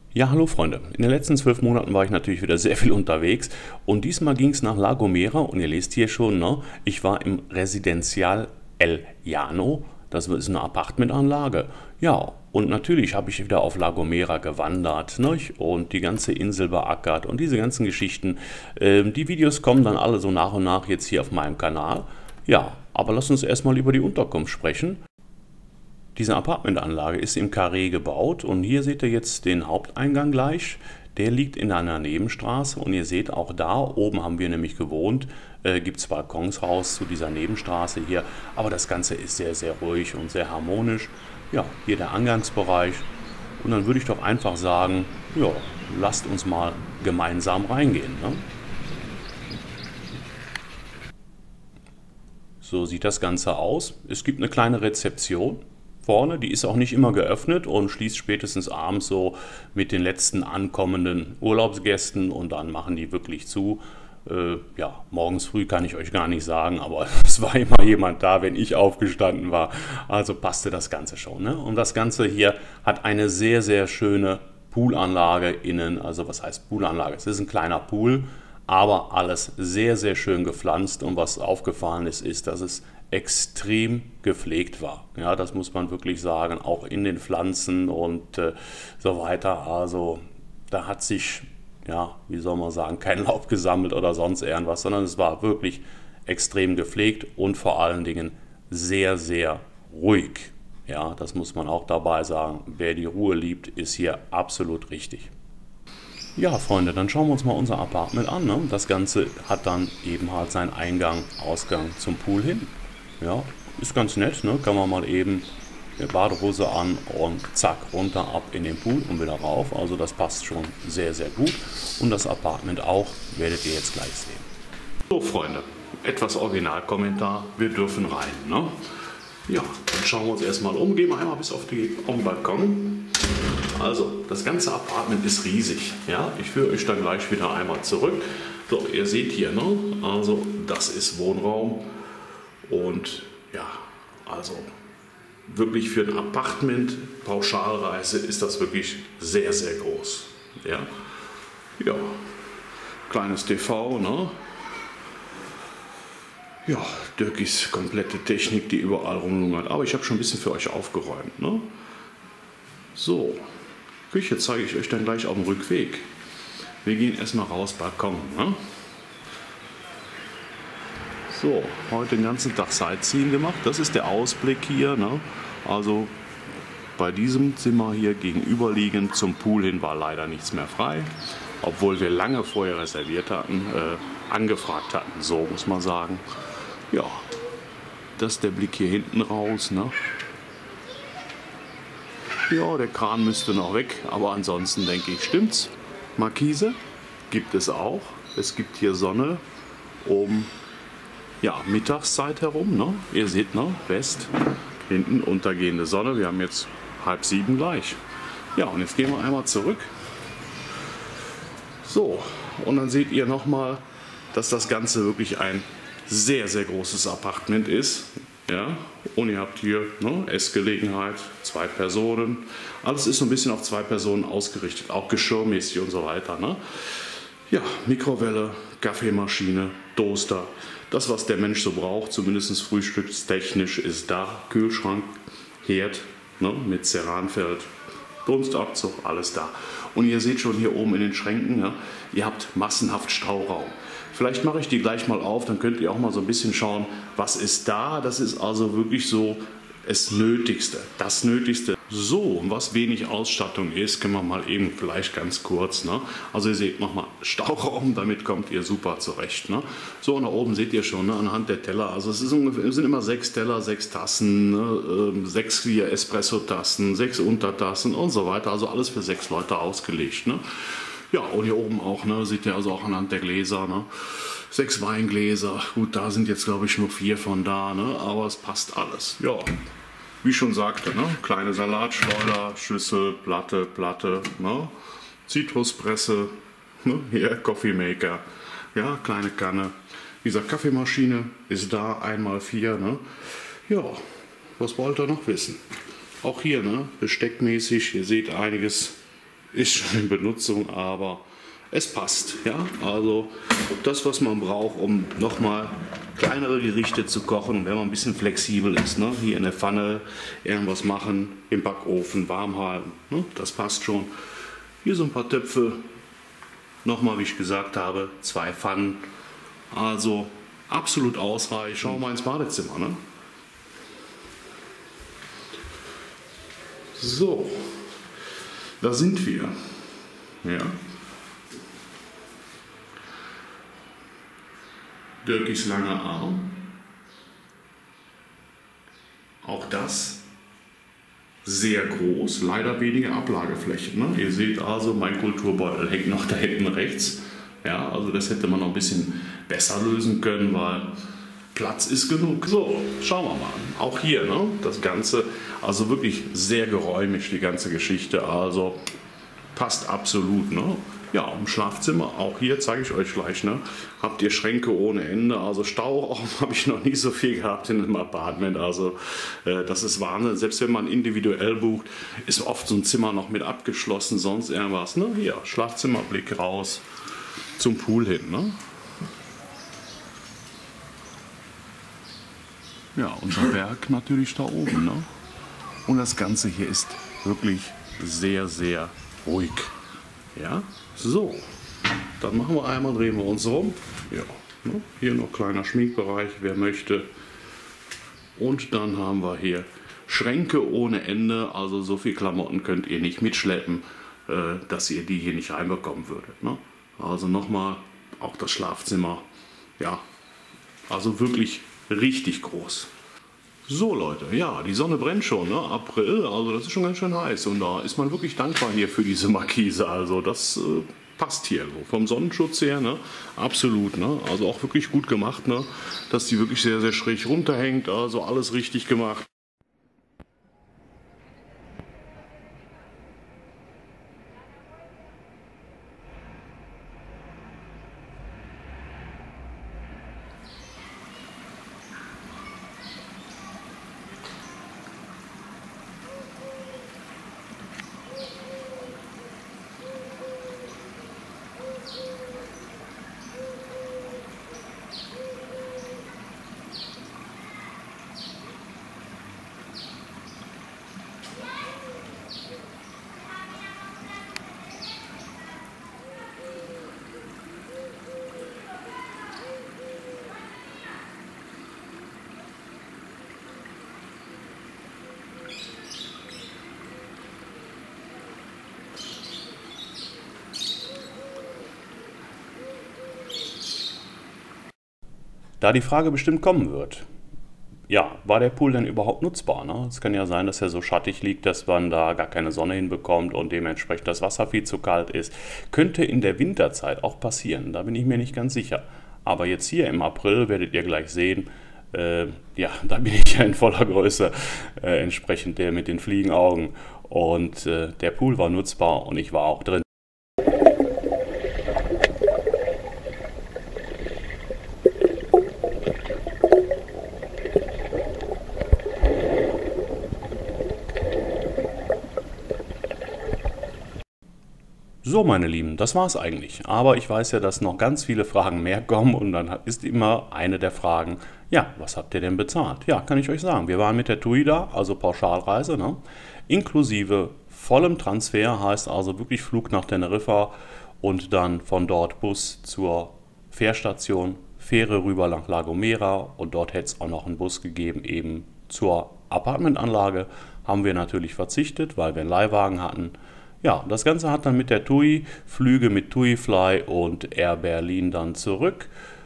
Ja, hallo Freunde. In den letzten 12 Monaten war ich natürlich wieder sehr viel unterwegs und diesmal ging es nach La Gomera und ihr lest hier schon, ne? Ich war im Residencial El Llano, das ist eine Apartmentanlage. Ja, und natürlich habe ich wieder auf La Gomera gewandert, ne? Und die ganze Insel beackert und diese ganzen Geschichten. Die Videos kommen dann alle so nach und nach jetzt hier auf meinem Kanal. Ja, aber lass uns erstmal über die Unterkunft sprechen. Diese Apartmentanlage ist im Carré gebaut und hier seht ihr jetzt den Haupteingang gleich. Der liegt in einer Nebenstraße und ihr seht auch da, oben haben wir nämlich gewohnt, gibt es Balkons raus zu dieser Nebenstraße hier, aber das Ganze ist sehr, sehr ruhig und sehr harmonisch. Ja, hier der Eingangsbereich und dann würde ich doch einfach sagen, ja, lasst uns mal gemeinsam reingehen. Ne? So sieht das Ganze aus. Es gibt eine kleine Rezeption vorne, die ist auch nicht immer geöffnet und schließt spätestens abends so mit den letzten ankommenden Urlaubsgästen und dann machen die wirklich zu. Ja, morgens früh kann ich euch gar nicht sagen, aber es war immer jemand da, wenn ich aufgestanden war. Also passte das Ganze schon. Ne? Und das Ganze hier hat eine sehr, sehr schöne Poolanlage innen. Also was heißt Poolanlage? Es ist ein kleiner Pool, aber alles sehr, sehr schön gepflanzt und was aufgefallen ist, ist, dass es extrem gepflegt war. Ja, das muss man wirklich sagen, auch in den Pflanzen und so weiter. Also da hat sich, ja, wie soll man sagen, kein Laub gesammelt oder sonst irgendwas, sondern es war wirklich extrem gepflegt und vor allen Dingen sehr, sehr ruhig. Ja, das muss man auch dabei sagen. Wer die Ruhe liebt, ist hier absolut richtig. Ja, Freunde, dann schauen wir uns mal unser Apartment an. Ne? Das Ganze hat dann eben halt seinen Eingang, Ausgang zum Pool hin. Ja, ist ganz nett, ne? Kann man mal eben eine Badehose an und zack, runter, ab in den Pool und wieder rauf. Also das passt schon sehr, sehr gut. Und das Apartment auch, werdet ihr jetzt gleich sehen. So, Freunde, etwas Originalkommentar, wir dürfen rein. Ne? Ja, dann schauen wir uns erstmal um, gehen wir einmal bis auf den Balkon. Also, das ganze Apartment ist riesig. Ja? Ich führe euch dann gleich wieder einmal zurück. So, ihr seht hier, ne? Also das ist Wohnraum. Und ja, also wirklich für ein Apartment, Pauschalreise ist das wirklich sehr, sehr groß. Ja, ja. Kleines TV, ne? Ja, Dirkis komplette Technik, die überall rumlungert. Aber ich habe schon ein bisschen für euch aufgeräumt. Ne? So, Küche zeige ich euch dann gleich auf dem Rückweg. Wir gehen erstmal raus, Balkon. Ne? So, heute den ganzen Tag Sightseeing gemacht. Das ist der Ausblick hier. Ne? Also bei diesem Zimmer hier gegenüberliegend zum Pool hin war leider nichts mehr frei. Obwohl wir lange vorher reserviert hatten, angefragt hatten, so muss man sagen. Ja, das ist der Blick hier hinten raus. Ne? Ja, der Kran müsste noch weg, aber ansonsten denke ich, stimmt's. Markise gibt es auch. Es gibt hier Sonne um ja, Mittagszeit herum. Ne? Ihr seht, ne? West, hinten untergehende Sonne. Wir haben jetzt 6:30 gleich. Ja, und jetzt gehen wir einmal zurück. So, und dann seht ihr nochmal, dass das Ganze wirklich ein sehr, sehr großes Apartment ist. Ja, und ihr habt hier ne, Essgelegenheit, 2 Personen. Alles ist so ein bisschen auf 2 Personen ausgerichtet, auch geschirrmäßig und so weiter. Ne? Ja, Mikrowelle, Kaffeemaschine, Toaster. Das, was der Mensch so braucht, zumindest frühstückstechnisch, ist da. Kühlschrank, Herd ne, mit Ceranfeld, Dunstabzug, alles da. Und ihr seht schon hier oben in den Schränken, ja, ihr habt massenhaft Stauraum. Vielleicht mache ich die gleich mal auf, dann könnt ihr auch mal so ein bisschen schauen, was ist da. Das ist also wirklich so das Nötigste. So, und was wenig Ausstattung ist, können wir mal eben vielleicht ganz kurz. Ne? Also ihr seht nochmal Stauraum, damit kommt ihr super zurecht. Ne? So, und da oben seht ihr schon ne, anhand der Teller. Also es sind immer 6 Teller, 6 Tassen, ne? 6 hier Espresso-Tassen, 6 Untertassen und so weiter. Also alles für 6 Leute ausgelegt. Ne? Ja, und hier oben auch, ne, seht ihr also auch anhand der Gläser, ne? 6 Weingläser, gut, da sind jetzt glaube ich nur 4 von da, ne? Aber es passt alles. Ja, wie ich schon sagte, ne? Kleine Salatschleuder, Schüssel, Platte, ne? Zitruspresse, ne? Hier Coffee Maker, ja, kleine Kanne. Wie gesagt, Kaffeemaschine ist da, 1x4, ne? Ja, was wollt ihr noch wissen? Auch hier, ne? Besteckmäßig, ihr seht einiges ist schon in Benutzung, aber es passt. Ja? Also das, was man braucht, um nochmal kleinere Gerichte zu kochen, wenn man ein bisschen flexibel ist. Ne? Hier in der Pfanne irgendwas machen, im Backofen warm halten. Ne? Das passt schon. Hier so ein paar Töpfe. Nochmal, wie ich gesagt habe, 2 Pfannen. Also absolut ausreichend. Schauen wir mal ins Badezimmer. Ne? So, da sind wir. Ja. Dölkis langer Arm. Auch das sehr groß, leider weniger Ablagefläche. Ne? Ihr seht also, mein Kulturbeutel hängt noch da hinten rechts. Ja, also das hätte man noch ein bisschen besser lösen können, weil Platz ist genug. So, schauen wir mal. Auch hier, ne? Das Ganze, also wirklich sehr geräumig, die ganze Geschichte. Also passt absolut. Ne? Ja, im Schlafzimmer, auch hier zeige ich euch gleich, ne? Habt ihr Schränke ohne Ende. Also Stauraum habe ich noch nie so viel gehabt in einem Apartment. Also das ist Wahnsinn. Selbst wenn man individuell bucht, ist oft so ein Zimmer noch mit abgeschlossen, sonst irgendwas. Ne? Hier, Schlafzimmerblick raus zum Pool hin. Ne? Ja, unser Berg natürlich da oben. Ne? Und das Ganze hier ist wirklich sehr, sehr ruhig. Ja, so. Dann machen wir einmal, drehen wir uns rum. Ja, ne? Hier noch kleiner Schminkbereich, wer möchte. Und dann haben wir hier Schränke ohne Ende. Also so viel Klamotten könnt ihr nicht mitschleppen, dass ihr die hier nicht reinbekommen würdet. Ne? Also nochmal, auch das Schlafzimmer. Ja, also wirklich richtig groß. So Leute, ja, die Sonne brennt schon, ne? April, also das ist schon ganz schön heiß und da ist man wirklich dankbar hier für diese Markise, also das passt hier so. Vom Sonnenschutz her, ne? Absolut, ne? Also auch wirklich gut gemacht, ne? Dass die wirklich sehr, sehr schräg runterhängt, also alles richtig gemacht. Da die Frage bestimmt kommen wird, ja, war der Pool denn überhaupt nutzbar? Ne? Es kann ja sein, dass er so schattig liegt, dass man da gar keine Sonne hinbekommt und dementsprechend das Wasser viel zu kalt ist. Könnte in der Winterzeit auch passieren, da bin ich mir nicht ganz sicher. Aber jetzt hier im April werdet ihr gleich sehen, ja, da bin ich ja in voller Größe, entsprechend der mit den Fliegenaugen. Und der Pool war nutzbar und ich war auch drin. So, meine Lieben, das war's eigentlich. Aber ich weiß ja, dass noch ganz viele Fragen mehr kommen und dann ist immer eine der Fragen, ja, was habt ihr denn bezahlt? Ja, kann ich euch sagen. Wir waren mit der TUI da, also Pauschalreise, ne? Inklusive vollem Transfer, heißt also wirklich Flug nach Teneriffa und dann von dort Bus zur Fährstation, Fähre rüber nach La Gomera und dort hätte es auch noch einen Bus gegeben, eben zur Apartmentanlage. Haben wir natürlich verzichtet, weil wir einen Leihwagen hatten. Ja, das Ganze hat dann mit der TUI, Flüge mit TUI-Fly und Air Berlin dann zurück.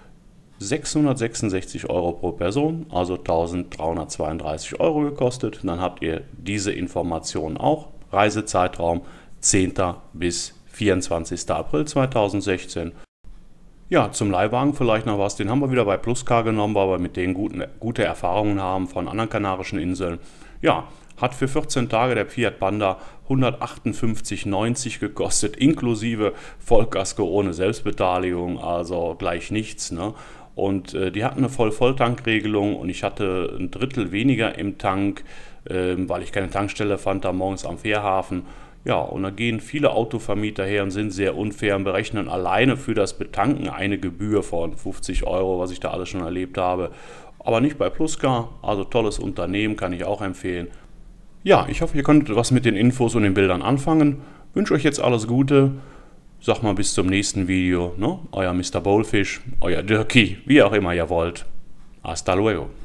666 Euro pro Person, also 1332 Euro gekostet. Dann habt ihr diese Informationen auch. Reisezeitraum 10. bis 24. April 2016. Ja, zum Leihwagen vielleicht noch was. Den haben wir wieder bei Pluscar genommen, weil wir mit denen gute Erfahrungen haben von anderen kanarischen Inseln. Ja, hat für 14 Tage der Fiat Panda 158,90 gekostet, inklusive Vollkasko ohne Selbstbeteiligung, also gleich nichts. Ne? Und die hatten eine Volltankregelung und ich hatte ein Drittel weniger im Tank, weil ich keine Tankstelle fand da morgens am Fährhafen. Ja, und da gehen viele Autovermieter her und sind sehr unfair und berechnen alleine für das Betanken eine Gebühr von 50 Euro, was ich da alles schon erlebt habe. Aber nicht bei Pluscar, also tolles Unternehmen, kann ich auch empfehlen. Ja, ich hoffe, ihr konntet was mit den Infos und den Bildern anfangen. Wünsche euch jetzt alles Gute. Sag mal bis zum nächsten Video. Ne? Euer Mr. Boldfish, euer Dirkie, wie auch immer ihr wollt. Hasta luego.